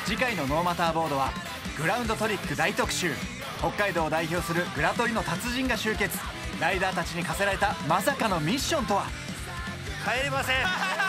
次回のノーマターボードはグラウンドトリック大特集。北海道を代表するグラトリの達人が集結。ライダーたちに課せられたまさかのミッションとは。 帰れません